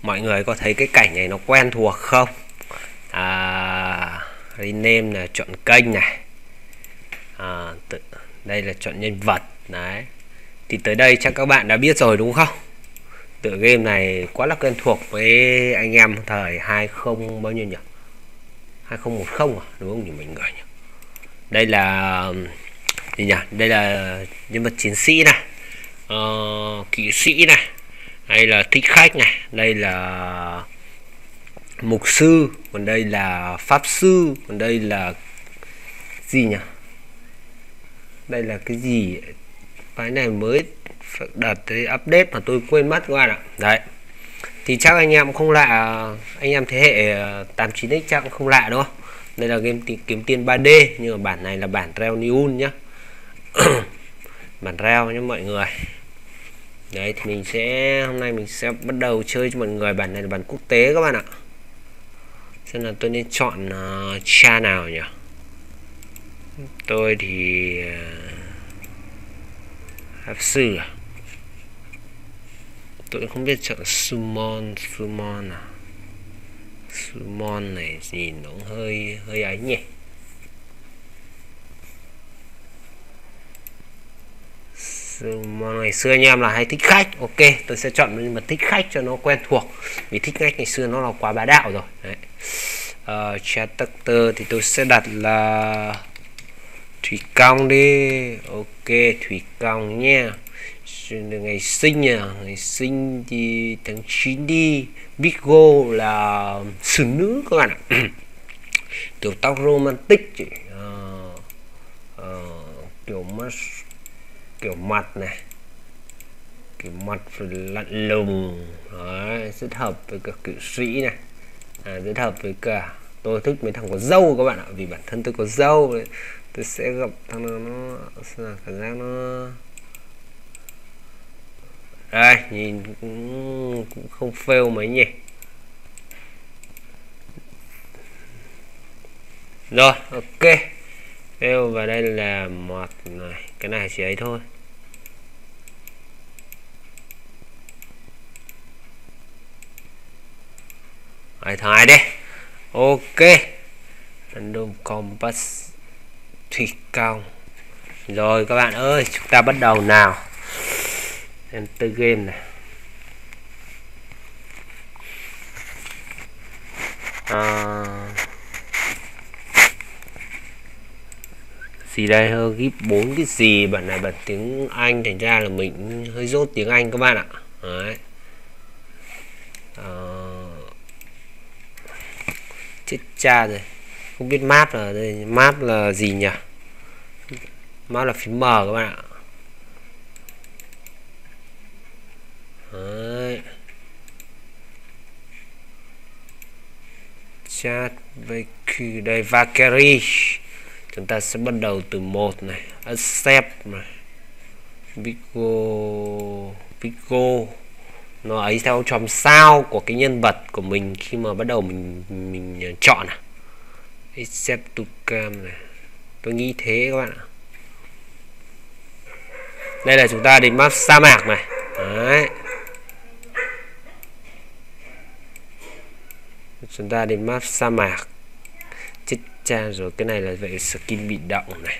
Mọi người có thấy cái cảnh này nó quen thuộc không? Rename là chọn kênh này, đây là chọn nhân vật. Đấy, thì tới đây chắc các bạn đã biết rồi đúng không? Tựa game này quá là quen thuộc với anh em thời 20 bao nhiêu nhỉ? 2010 đúng không nhỉ mọi người nhỉ? Đây là gì nhỉ? Đây là nhân vật chiến sĩ này, kỵ sĩ này, đây là thích khách này, đây là mục sư, còn đây là pháp sư, còn đây là gì nhỉ? Đây là cái gì? Cái này mới đợt tới update mà tôi quên mất các bạn ạ. Đấy, thì chắc anh em không lạ, anh em thế hệ 89X chắc cũng không lạ đúng không? Đây là game kiếm tiền 3D, nhưng mà bản này là bản Real New nhá. Bản Real nhé mọi người. Đấy, thì hôm nay mình sẽ bắt đầu chơi cho mọi người. Bản này là bản quốc tế các bạn ạ. Xem là tôi nên chọn cha nào nhỉ? Tôi thì pháp sư à? Tôi không biết chọn summon à? Summon này nhìn nó hơi ấy nhỉ. Summon ngày xưa anh em là hay thích khách. Ok, tôi sẽ chọn nhưng mà thích khách cho nó quen thuộc, vì thích khách ngày xưa nó là quá bá đạo rồi. Đấy. Character thì tôi sẽ đặt là Thủy Công đi. Ok, Thủy Công nha. Ngày sinh à, ngày sinh thì tháng 9 đi. Bigo là xử nữ các bạn ạ. Tiểu tóc romantic chị. Kiểu mặt này, kiểu mặt lạnh lùng. Đấy, rất hợp với cả cự sĩ này, rất hợp với cả tôi thích mấy thằng có dâu các bạn ạ, vì bản thân tôi có dâu. Tôi sẽ gặp thằng nào nó cảm giác nó đây nhìn cũng không fail mấy nhỉ. Rồi, ok. Fail, và đây là một này, cái này chỉ ấy thôi. Thải đi. Ok, random compass Thủy Công. Rồi các bạn ơi, chúng ta bắt đầu nào. Enter game này. Gì đây, ghi 4 cái gì? Bản này bản tiếng Anh, thành ra là mình hơi dốt tiếng Anh các bạn ạ. Đấy. Chết cha rồi, không biết map là đây, map là gì nhỉ? Map là phím M các bạn ạ. Đấy. Chat với đây Valkyrie. Chúng ta sẽ bắt đầu từ 1 này, accept này, Bigo nó ấy theo chòm sao của cái nhân vật của mình khi mà bắt đầu mình chọn accept to cam này. Tôi nghĩ thế các bạn ạ. Đây là chúng ta đến map sa mạc này. Đấy. Chúng ta đến map sa mạc. Chết cha rồi, cái này là vậy skin bị động này.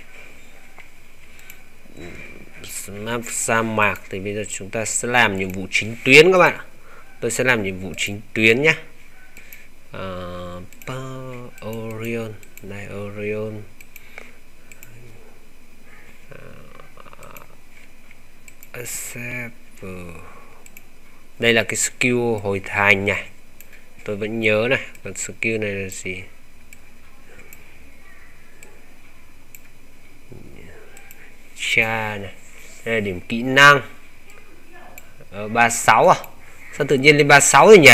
Map sa mạc thì bây giờ chúng ta sẽ làm nhiệm vụ chính tuyến các bạn ạ. Tôi sẽ làm nhiệm vụ chính tuyến nhé. Orion này, Orion. Đây là cái skill hồi thành này, tôi vẫn nhớ này. Còn skill này là gì? Cha này, đây là điểm kỹ năng 36 à? Sao tự nhiên lên 36 rồi nhỉ?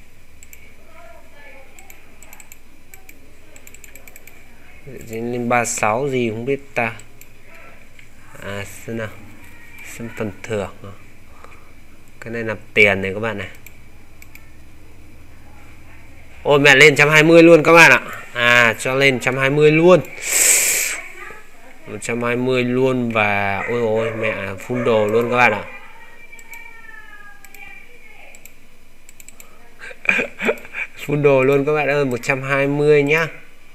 Lên 36 gì không biết ta. Xem nào, xem phần thưởng. Cái này nạp tiền này các bạn này. Ôi mẹ, lên 120 luôn các bạn ạ. Cho lên 120 luôn. 120 luôn. Và ôi ôi mẹ, full đồ luôn các bạn ạ. Full đồ luôn các bạn ơi, 120 nhá.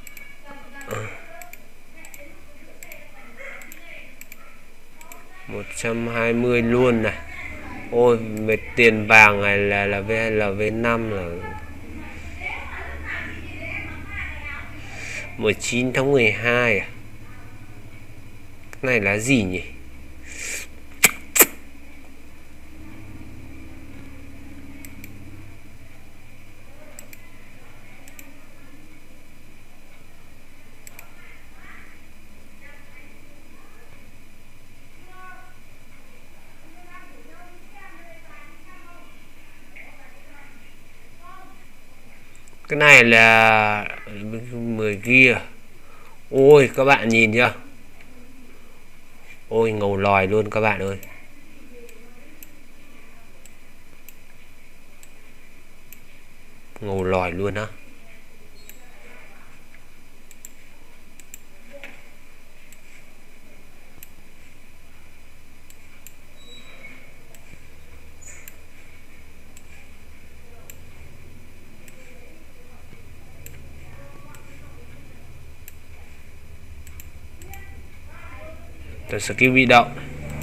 120 luôn này. Ôi về tiền vàng này là VLV5 là 19 tháng 12 à? Cái này là gì nhỉ? Cái này là 10 kia. Ôi các bạn nhìn chưa? Ôi ngầu lòi luôn các bạn ơi. Ngầu lòi luôn á. Tôi skill bị động.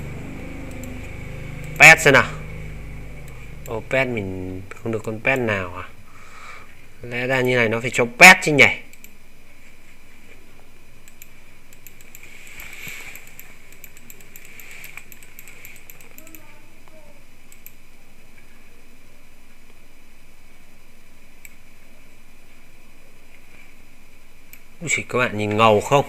Pet xem nào. Ô pet mình không được con pet nào à? Lẽ ra như này nó phải cho pet chứ nhỉ? Chỉ các bạn nhìn ngầu không?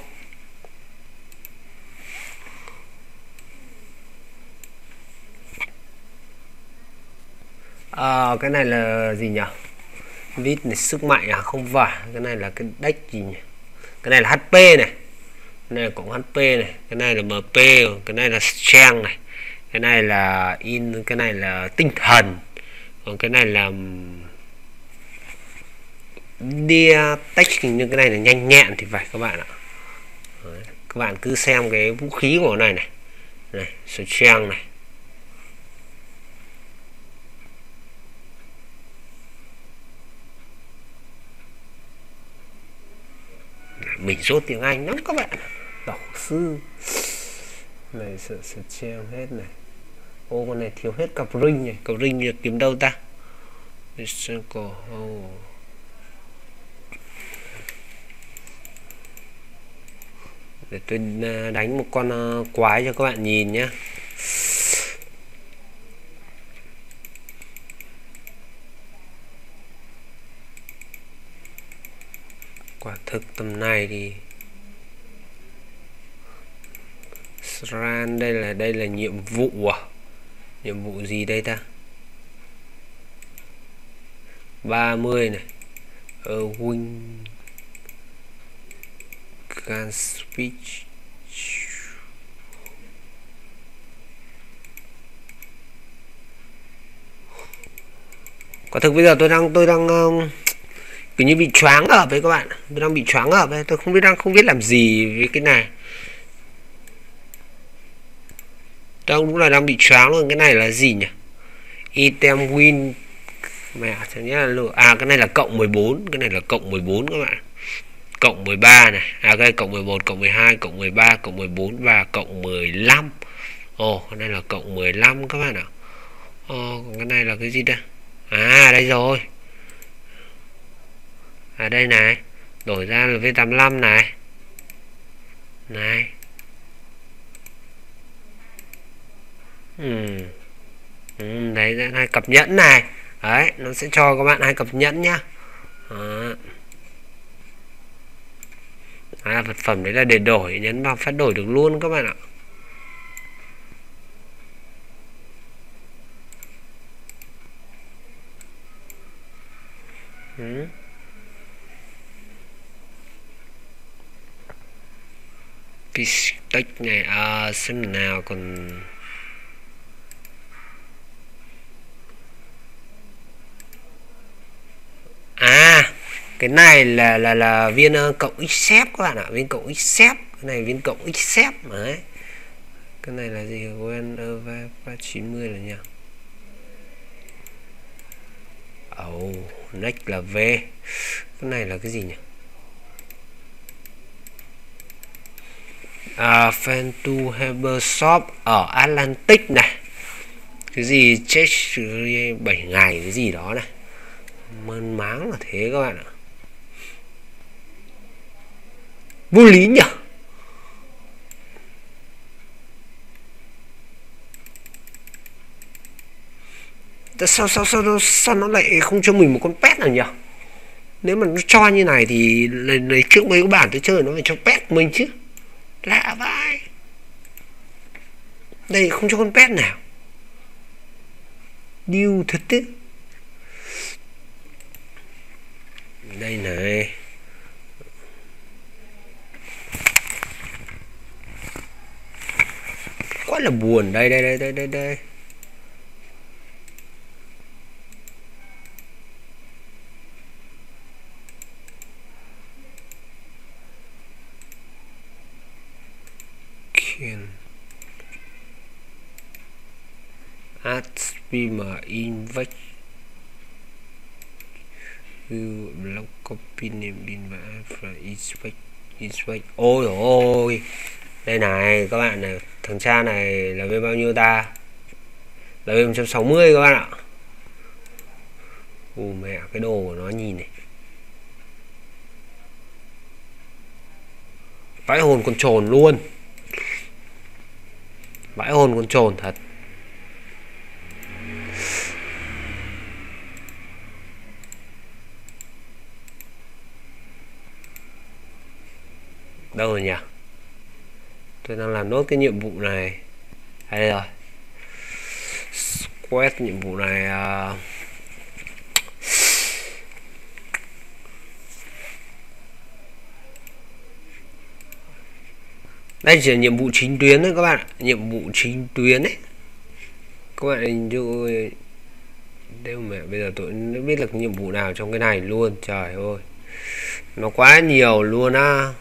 Cái này là gì nhỉ? Vít này sức mạnh à? Không phải. Cái này là cái deck gì nhỉ? Cái này là HP này. Cái này cũng HP này. Cái này là MP. Cái này là strength này. Cái này là in. Cái này là tinh thần. Còn cái này là Dia tech, hình như cái này là nhanh nhẹn thì phải các bạn ạ. Đấy, các bạn cứ xem cái vũ khí của nó này này strength này. Mình rốt tiếng Anh lắm các bạn. Đọc sư này sợ treo hết này. Ô con này thiếu hết cặp ring này. Cặp ring được kiếm đâu ta? Để tôi đánh một con quái cho các bạn nhìn nhé. Quả thực tầm này thì Sran đây là nhiệm vụ à? Nhiệm vụ gì đây ta? 30 này. Win can speech. Quả thực bây giờ tôi đang kiểu như bị choáng ở với các bạn. Tôi đang bị choáng ở với, tôi không biết làm gì với cái này. Tôi đúng là đang bị choáng luôn. Cái này là gì nhỉ? Item win. Mẹ chẳng nhớ là cái này là cộng 14. Cái này là cộng 14 các bạn. Cộng 13 này. Cái cộng 11, cộng 12, cộng 13, cộng 14 và cộng 15. Cái này là cộng 15 các bạn ạ. Còn cái này là cái gì đây? Đây rồi. Đây này. Đổi ra là V85 này. Này. Đấy, 2 cặp nhẫn này. Đấy, nó sẽ cho các bạn 2 cặp nhẫn nhá. Vật phẩm đấy là để đổi, nhấn vào phát đổi được luôn các bạn ạ. Pistech này xem nào còn cái này là viên cộng xếp các bạn ạ, viên cộng xếp. Cái này viên cộng xếp đấy. Cái này là gì? Quên 390 là nhỉ? next là V. Cái này là cái gì nhỉ? Fan to Harbor Shop ở Atlantic này. Cái gì chết 7 ngày cái gì đó này. Mơn máng là thế các bạn ạ. Vô lý nhỉ? Sao nó lại không cho mình một con pet nào nhỉ? Nếu mà nó cho như này thì lấy trước mấy cái bản tôi chơi nó phải cho pet mình chứ. Lạ vãi. Đây không cho con pet nào. Điêu thật đấy. Đây này. Quá là buồn. Đây. Add streamer invite you block copy name in và inspect. Ôi ôi, đây này các bạn này, thằng cha này là bên bao nhiêu ta? Là bên 160 các bạn ạ. Mẹ, cái đồ của nó nhìn này, vãi hồn con trồn luôn, vãi hồn con trồn thật. Đâu rồi nhỉ? Tôi đang làm nốt cái nhiệm vụ này. Đây rồi. Quét nhiệm vụ này. Đây chỉ là nhiệm vụ chính tuyến thôi các bạn. Nhiệm vụ chính tuyến ấy. Các bạn hình dung. Đây mẹ, bây giờ tôi đã biết được nhiệm vụ nào trong cái này luôn. Trời ơi, nó quá nhiều luôn á.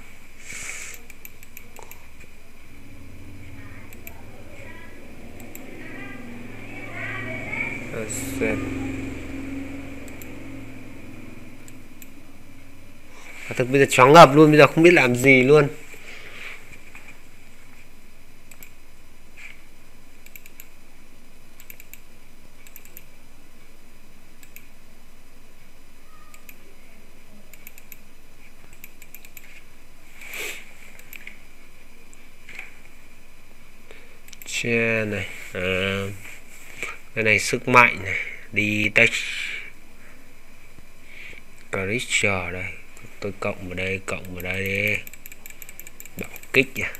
Thực bây giờ choáng ngợp luôn, bây giờ không biết làm gì luôn. Che này, cái này sức mạnh này, đi tech creature đây, tôi cộng vào đây đi, bạo kích nha.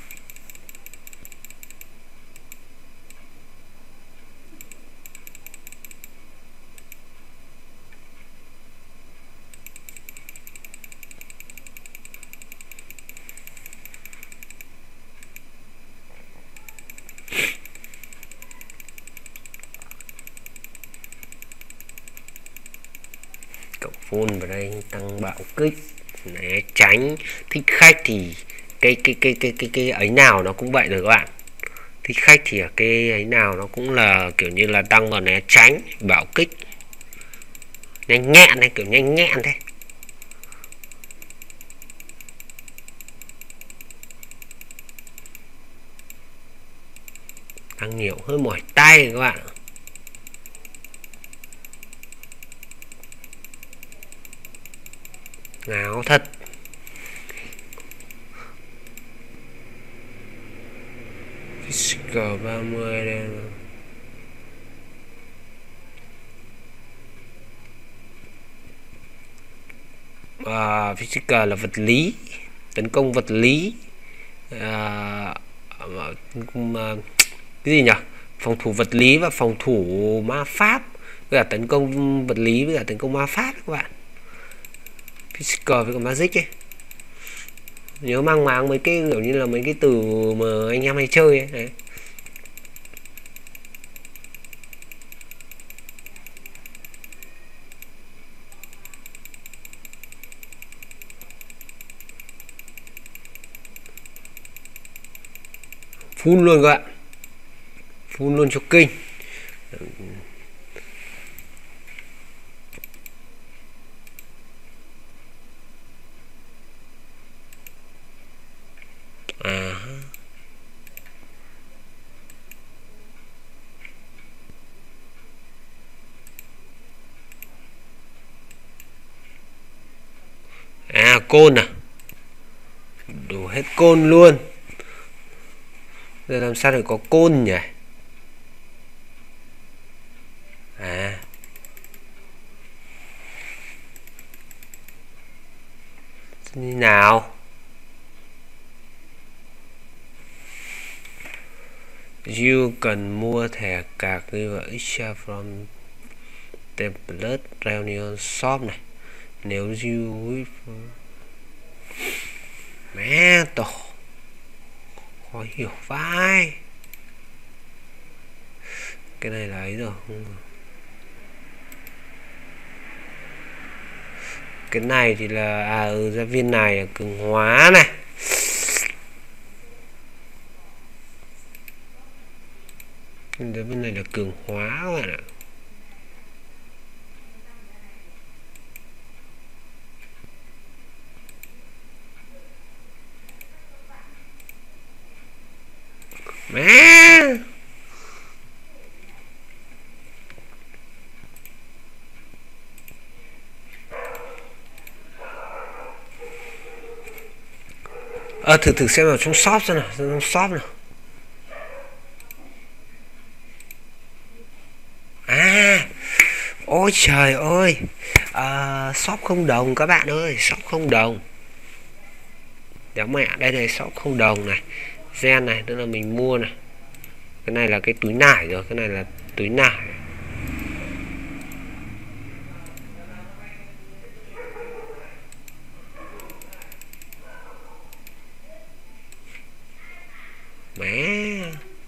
Full vào đây, tăng bạo kích né tránh. Thích khách thì cái ấy nào nó cũng vậy rồi các bạn. Thích khách thì cái ấy nào nó cũng là kiểu như là tăng vào né tránh, bạo kích, nhanh nhẹn này, kiểu nhanh nhẹn thế. Tăng nhiều hơi mỏi tay các bạn. Ngáo thật. Physical 30 đây. Physical là vật lý, tấn công vật lý. Cái gì nhỉ? Phòng thủ vật lý và phòng thủ ma pháp, với cả tấn công vật lý với cả tấn công ma pháp các bạn. Physical với cả magic ấy. Nhớ mang máng mấy cái kiểu như là mấy cái từ mà anh em hay chơi ấy. Đấy. Full luôn các bạn, full luôn cho kinh. côn à, đủ hết côn luôn. Giờ làm sao để có côn nhỉ? À, như nào? You cần mua thẻ cạc River Extra from Template Reunion Shop này. Nếu you wish. Mẹ tổ, khó hiểu vai. Cái này là ấy rồi. Cái này thì là ra viên này là cường hóa này. Bên này là cường hóa các bạn ạ. Mẹ. Thử xem vào trong shop xem nào, trong shop nào. Ôi trời ơi, shop không đồng các bạn ơi, shop không đồng. Đéo mẹ, đây này, shop không đồng này. Gen này, tức là mình mua này. Cái này là cái túi nải rồi, cái này là túi nải. Mẹ.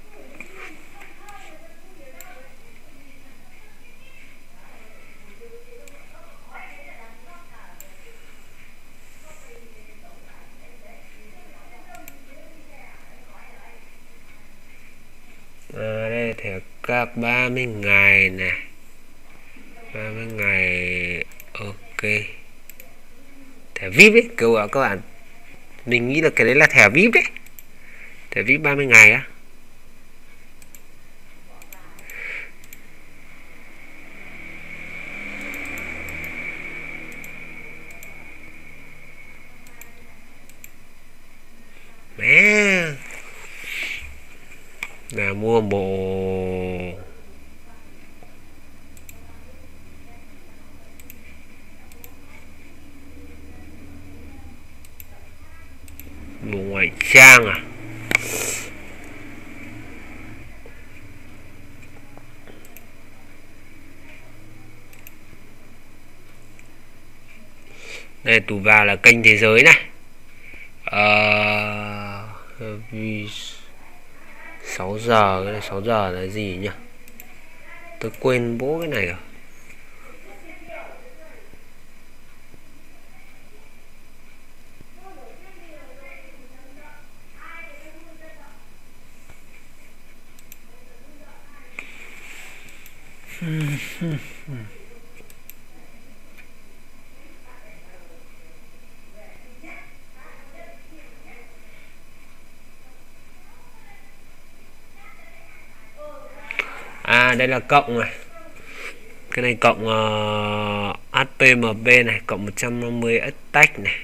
Đây thẻ cạc 30 ngày này, 30 ngày. Ok, thẻ VIP ấy các bạn, mình nghĩ là cái đấy là thẻ VIP đấy, thẻ VIP 30 ngày á. Mẹ, là mua bộ ngoại trang à? Đây, tủ vào là kênh thế giới này. 6 giờ, cái này 6 giờ là gì nhỉ? Tôi quên bố cái này rồi. Đây là cộng này. Cái này cộng HPMB này, cộng 150 attack này.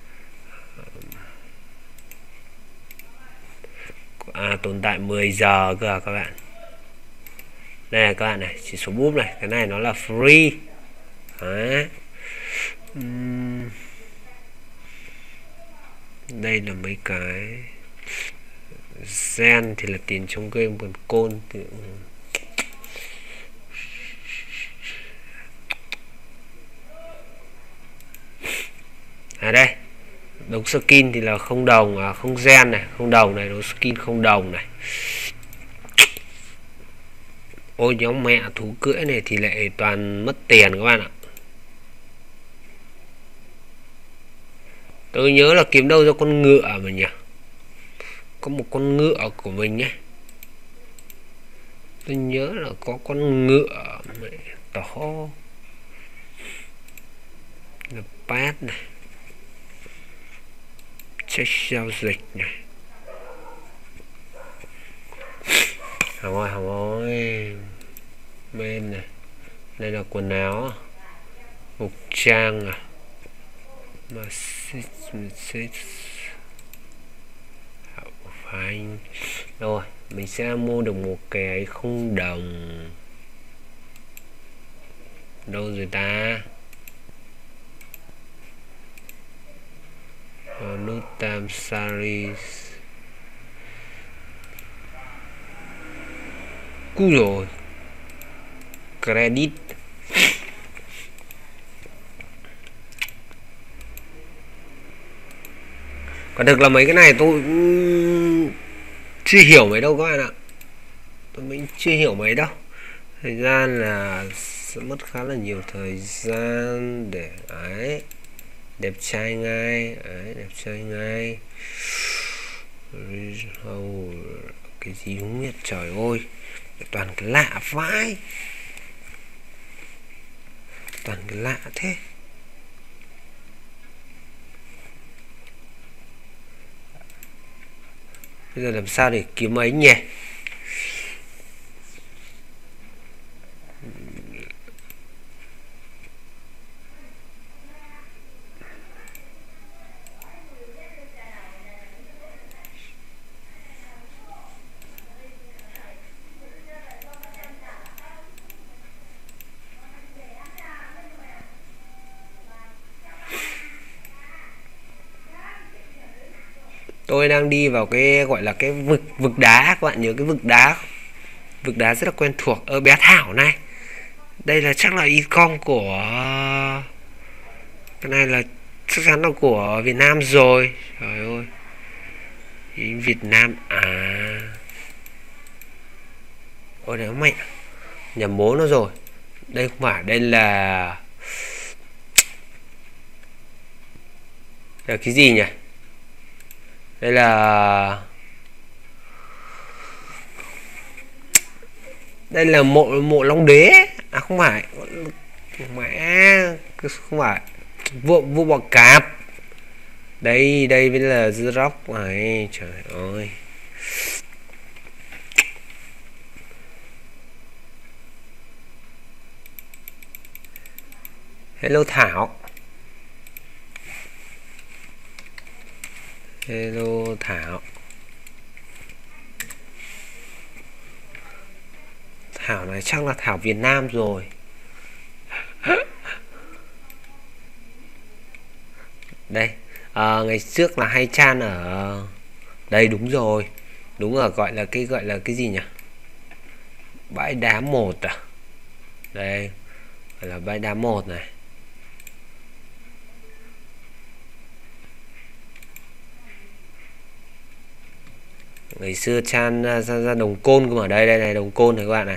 Tồn tại 10 giờ cơ à các bạn. Đây là các bạn này, chỉ số búp này, cái này nó là free. Đấy. Đây là mấy cái gen thì là tiền trong game, còn côn thì đây đống skin thì là không đồng, không gen này, không đồng này, đống skin không đồng này. Ôi nhóm mẹ thú cưỡi này thì lại toàn mất tiền các bạn ạ. Tôi nhớ là kiếm đâu ra con ngựa mà nhỉ, có một con ngựa của mình nhé, tôi nhớ là có con ngựa mẹ to là pad này, check giao dịch này. Hỏng ơi, bên này, đây là quần áo, mục trang à. message phải rồi. Mình sẽ mua được một cái không đồng. Đâu rồi ta? Nút tam series. Cú rồi. Credit. Còn thực là mấy cái này tôi chưa hiểu mấy đâu các bạn ạ. Tôi mình chưa hiểu mấy đâu. Thời gian là sẽ mất khá là nhiều thời gian để ấy. Đẹp trai ngay ấy, đẹp trai ngay. Cái gì không biết, trời ơi, toàn cái lạ vãi, toàn cái lạ thế. Bây giờ làm sao để kiếm ấy nhỉ? Tôi đang đi vào cái gọi là cái vực đá, các bạn nhớ cái vực đá không? Vực đá rất là quen thuộc. Ở bé Thảo này, đây là chắc là icon của cái này, là chắc chắn là của Việt Nam rồi. Trời ơi, Việt Nam à? Ôi đấy mẹ, nhầm bố nó rồi. Đây không phải, đây là cái gì nhỉ? Đây là mộ Long Đế à? Không phải, mẹ, không phải, vua bọ cạp. Đây mới là The Rock này, trời ơi. Hello Thảo. Hello Thảo. Thảo này chắc là Thảo Việt Nam rồi. Đây, ngày trước là hay chan ở đây, đúng rồi, đúng rồi, gọi là cái gì nhỉ? Bãi đá 1 à? Đây gọi là bãi đá 1 này. Ngày xưa chan ra Đồng Côn cơ mà. Đây này, Đồng Côn này các bạn này.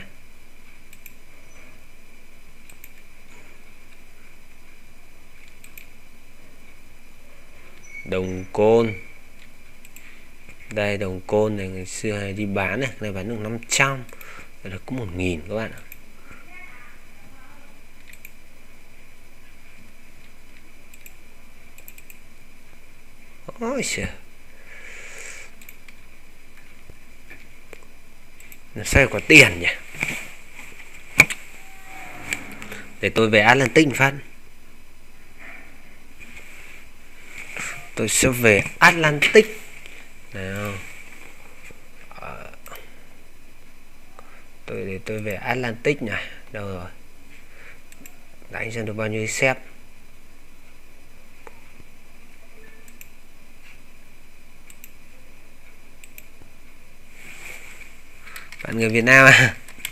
Đồng Côn. Đây Đồng Côn này, ngày xưa này đi bán này, này bán được 500, được có 1.000 các bạn ạ. Ôi trời, sao có tiền nhỉ? Để tôi về Atlantic phát. Tôi sẽ về Atlantic nào. Để tôi về Atlantic này. Đâu rồi? Đánh xem được bao nhiêu xếp. Bạn người Việt Nam à?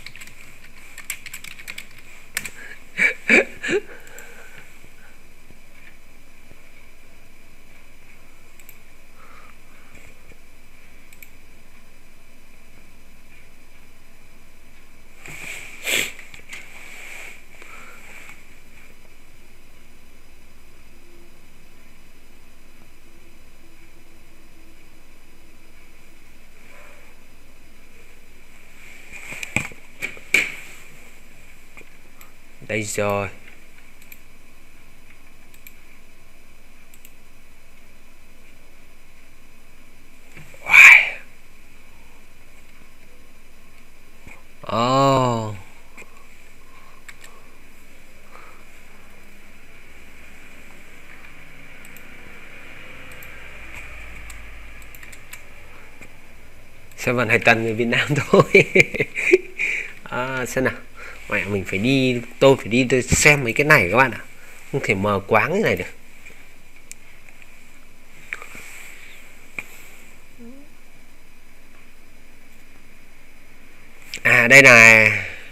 Đây rồi. Wow. Oh. Seven hay Tân người Việt Nam thôi. Xem nào, mẹ mình phải đi, tôi phải đi tôi xem mấy cái này các bạn ạ, không thể mờ quáng cái này được. Đây này,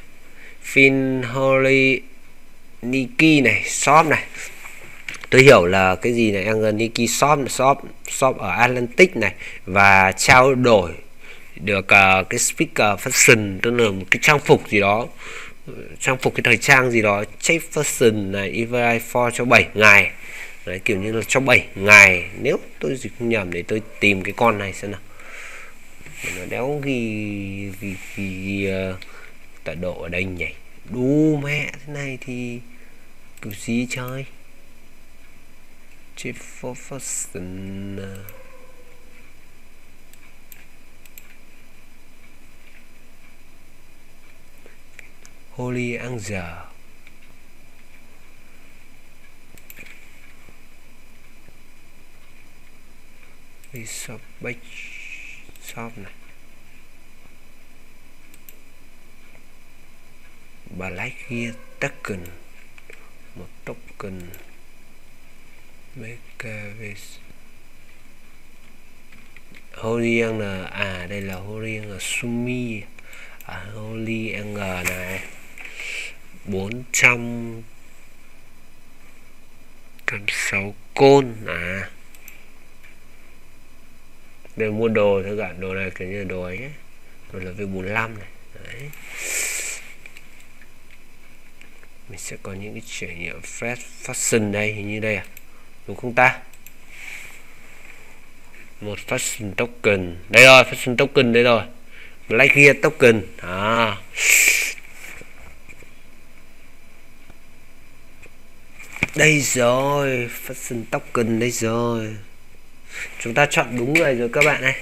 Finholy Niki này, shop này, tôi hiểu là cái gì này, Niki shop ở Atlantic này, và trao đổi được cái speaker fashion, tức là một cái trang phục gì đó, trang phục cái thời trang gì đó, check fashion này, EVI for cho 7 ngày đấy, kiểu như là cho 7 ngày nếu tôi gì không nhầm, để tôi tìm cái con này xem nào, nó đéo ghi tọa độ ở đây nhỉ, đu mẹ thế này thì kiểu gì chơi. Check for fashion Holy Angel, shop bách shop này, Black Gear token, một token Mekavis. Holy Angel, đây là Holy Angel Sumi, Holy Angel này 406 côn. Để mua đồ thôi cả, đồ này kiểu như là đồ ấy, đồ là V45 này đấy. Mình sẽ có những cái trải nghiệm fresh fashion đây, hình như đây đúng không ta, một fashion token đây rồi, fashion token đây rồi, Black Gear token đây rồi, fashion token đây rồi, chúng ta chọn đúng người rồi các bạn này.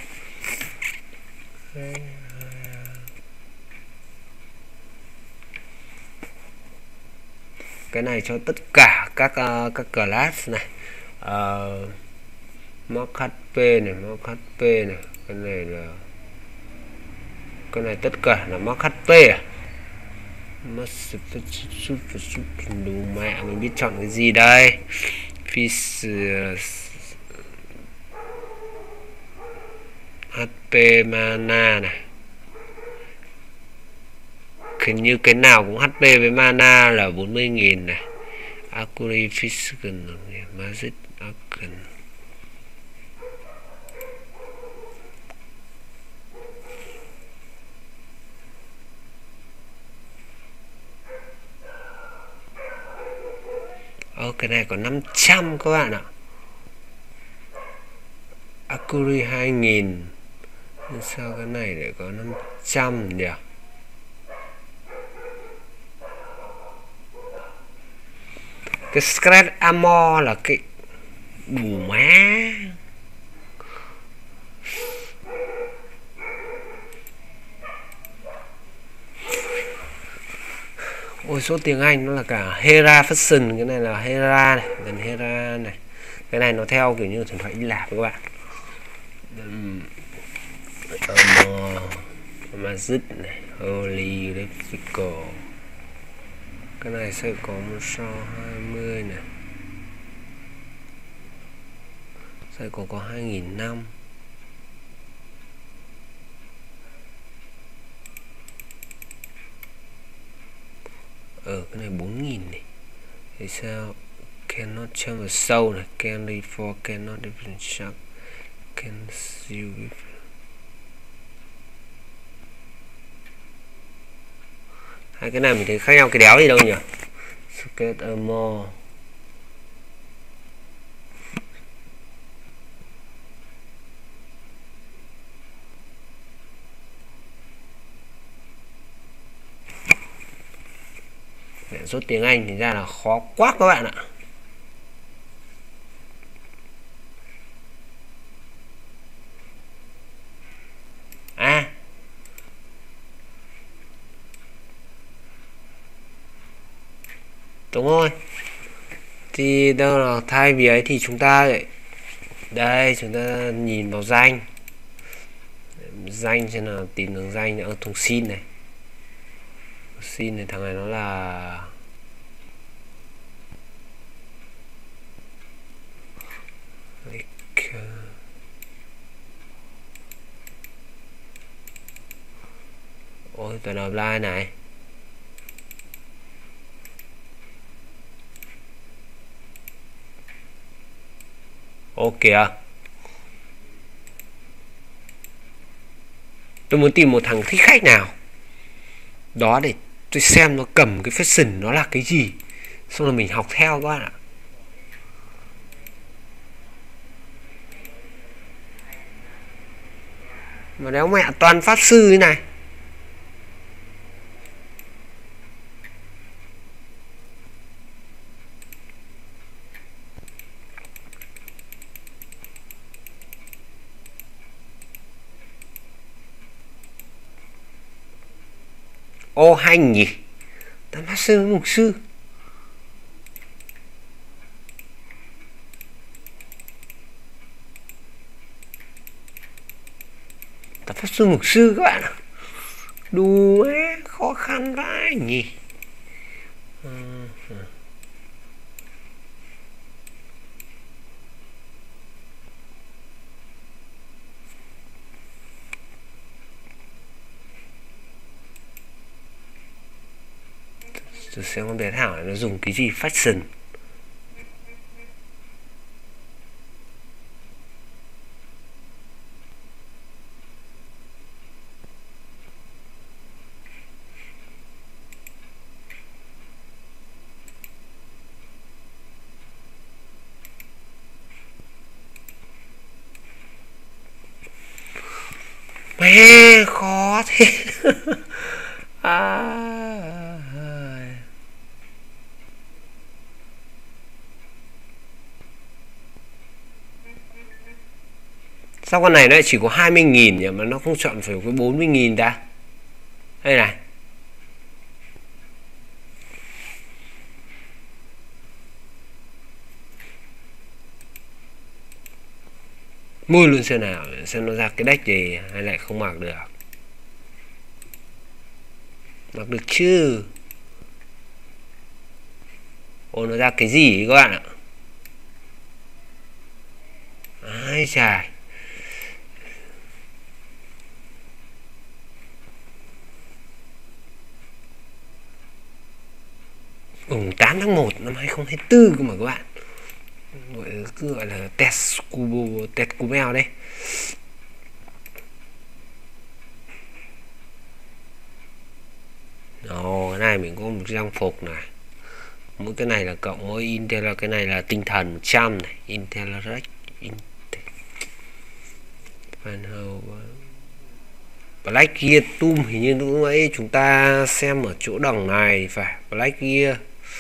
Cái này cho tất cả các class này, mock HP này, mock HP này, cái này là, cái này tất cả là mock HP đủ mẹ, mình biết chọn cái gì đây. Fish HP mana này, hình như cái nào cũng HP với mana là 40.000 này. Akuri Physical Magic Arcan, cái này có 500 các bạn ạ. Akuri 2000, sao cái này lại có 500 nhỉ? Cái Scratch Armor là cái đủ má. Ôi số tiếng Anh nó là cả Hera Fashion, cái này là Hera này, gần Hera này. Cái này nó theo kiểu như thần thoại Hy Lạp các bạn. Magic này, Holy Graphical. Cái này sẽ có 120 này. Sẽ có 2000 năm. Cái này 4000 này. Thì sao? Cannot jump a soul này, can leave for cannot different shark, can see with. Hai cái này mình thấy khác nhau cái đéo gì đâu nhỉ? Skate more. Rốt tiếng Anh thì ra là khó quá các bạn ạ. Đúng rồi. Thì đâu là thay vì ấy thì chúng ta đây chúng ta nhìn vào danh, danh xem nào, tìm đường danh ở thùng xin này. Xin này, thằng này nó là ôi toàn offline này. Ô kìa, tôi muốn tìm một thằng thích khách nào đó để tôi xem nó cầm cái fashion nó là cái gì, xong rồi mình học theo các bạn ạ. Mà đéo mẹ toàn pháp sư thế này. Ô hành nhỉ, tam pháp sư mục sư. Tam pháp sư mục sư các bạn ạ. Đù ấy, khó khăn vãi nhỉ. Tôi xem con bé Thảo này nó dùng cái gì fashion. Mẹ khó thế. Sao con này nó chỉ có 20.000 nhỉ, mà nó không chọn phải cái 40.000 ta. Đây này. Mua luôn xem nào, xem nó ra cái deck gì hay lại không mặc được. Mặc được chứ. Ồ, nó ra cái gì các bạn ạ. Ai chà. Mùng 8 tháng 1 năm 2024 cơ mà các bạn. Gọi là test Cubel đấy. Ồ, cái này mình có một trang phục này. Mỗi cái này là cộng, mỗi Intel là cái này là tinh thần 100 này, Intel Rex, Black Gear Tum hình như lúc ấy chúng ta xem ở chỗ đồng này phải. Black Gear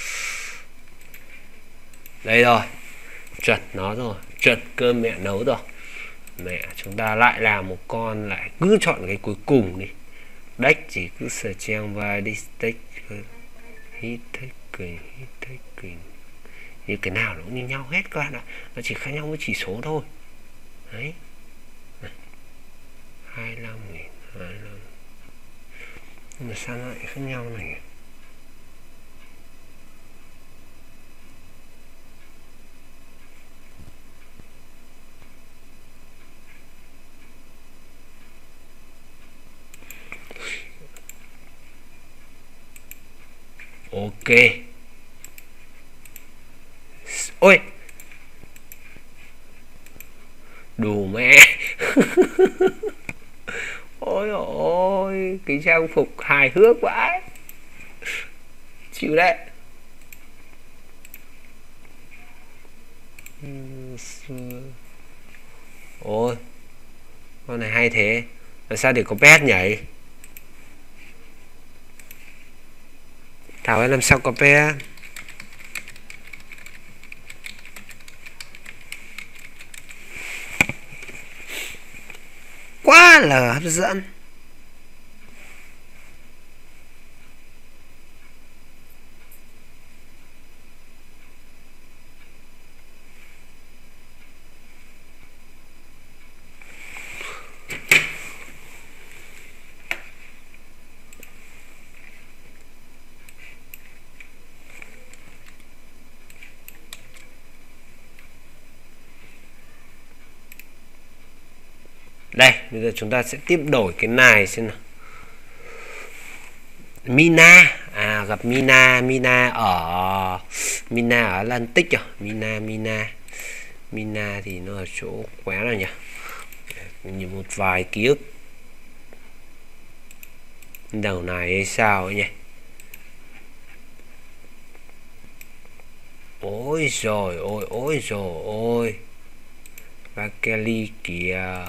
đây rồi, chuẩn nó rồi, chuẩn cơm mẹ nấu rồi. Mẹ, chúng ta lại làm một con, lại cứ chọn cái cuối cùng đi. Deck chỉ cứ sờ trang và đi stick hit take như cái nào nó cũng như nhau hết các bạn ạ, nó chỉ khác nhau với chỉ số thôi đấy. 25.000 nhưng mà sao nó lại khác nhau này. Ok. Ôi, đù mẹ. Ôi ôi, cái trang phục hài hước vãi. Chịu đấy. Ôi, con này hay thế. Làm sao để có pet nhảy? Thảo ơi, làm sao có pet? Quá là hấp dẫn. Đây, bây giờ chúng ta sẽ tiếp đổi cái này xem nào. Mina, gặp Mina ở Atlantic à? Mina thì nó ở chỗ quán nào nhỉ? Như một vài ký ức đầu này hay sao ấy nhỉ? Ôi rồi ôi và Kelly kìa,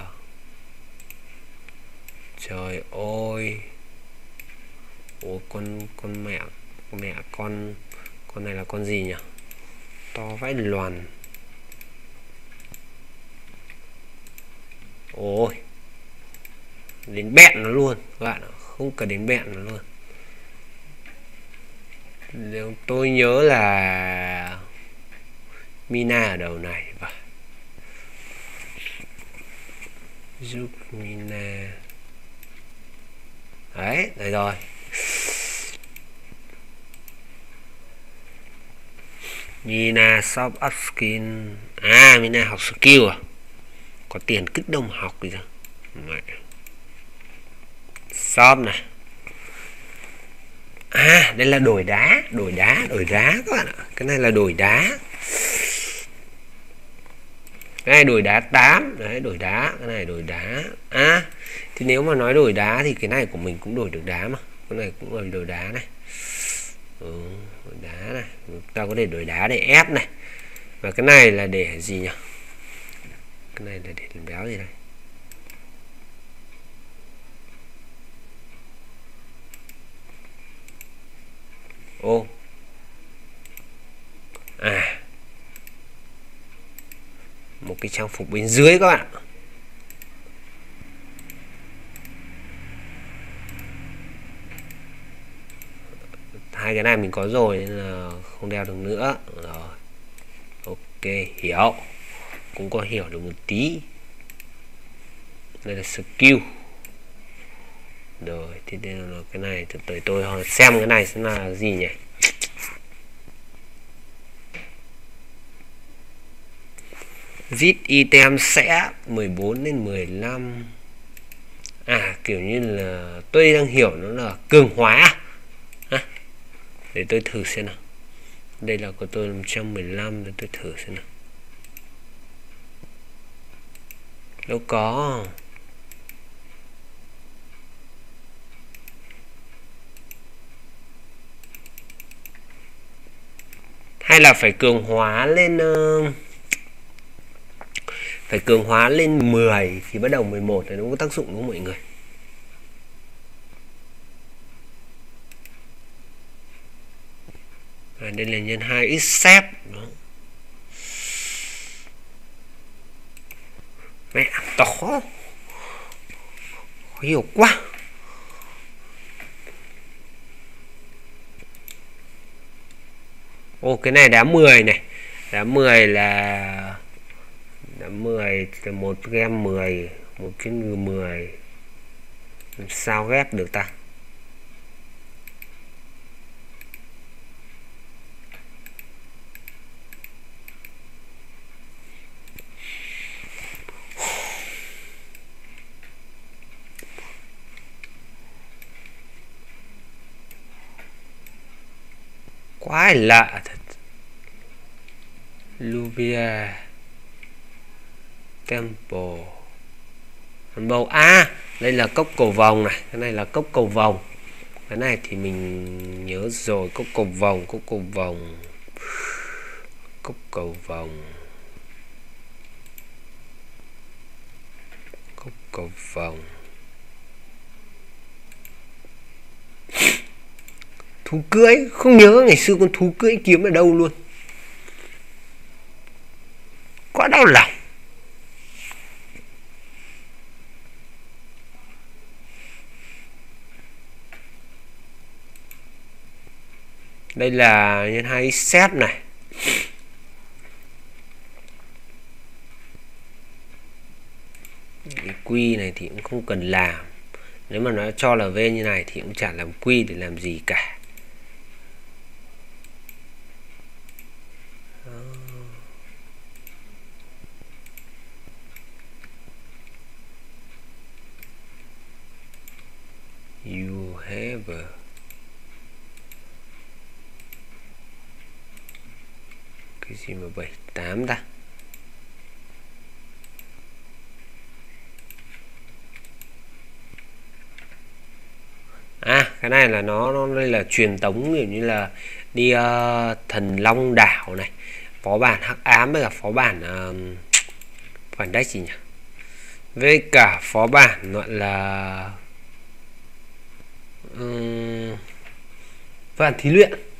trời ơi. Ủa con mẹ con này là con gì nhỉ? To vãi loàn. Ôi, đến bẹn nó luôn các bạn ạ, không cần đến bẹn nó luôn. Nếu tôi nhớ là Mina ở đầu này và giúp Mina đấy, đây rồi. Mina shop up skin. Mina học skill à? Có tiền kích động học gì sao? Shop này. Đây là đổi đá các bạn ạ. Cái này là đổi đá. Cái này đổi đá 8. Đấy, đổi đá. Cái này đổi đá. Thì nếu mà nói đổi đá thì cái này của mình cũng đổi được đá mà. Cái này cũng là đổi đá này. Đổi đá này. Ta có thể đổi đá để ép này. Và cái này là để gì nhỉ? Cái này là để làm béo gì đây? Một cái trang phục bên dưới các bạn. Hai cái này mình có rồi nên là không đeo được nữa rồi. Ok, hiểu, cũng có hiểu được một tí. Đây là skill rồi. Thì đây là cái này, từ tới tôi xem cái này sẽ là gì nhỉ? Zip item sẽ 14 đến 15. Kiểu như là tôi đang hiểu nó là cường hóa. Để tôi thử xem nào. Đây là của tôi 115, để tôi thử xem nào. Đâu có. Hay là phải cường hóa lên phải cường hóa lên 10 thì bắt đầu 11 thì nó có tác dụng đúng không mọi người? Đây là nhân 2 x xếp. Mẹ to, khó hiểu quá. Cái này đá 10 này. Đá 10 là một game 10, một cái ngư 10. Làm sao ghép được ta? Quá lạ thật. Luvia Temple bầu. Đây là cốc cầu vồng này. Cái này là cốc cầu vồng. Cái này thì mình nhớ rồi. Cốc cầu vồng. Thú cưỡi, không nhớ ngày xưa con thú cưỡi kiếm ở đâu luôn. Quá đau lòng. Đây là nhân 2 set này. Cái quy này thì cũng không cần làm. Nếu mà nó cho là V như này thì cũng chả làm quy để làm gì cả. River. Cái gì mà 78 ta? À, cái này là nó đây là truyền tống, kiểu như là đi Thần Long Đảo này, phó bản Hắc Ám với cả phó bản phản đách gì nhỉ, với cả phó bản gọi là phó bản thí luyện.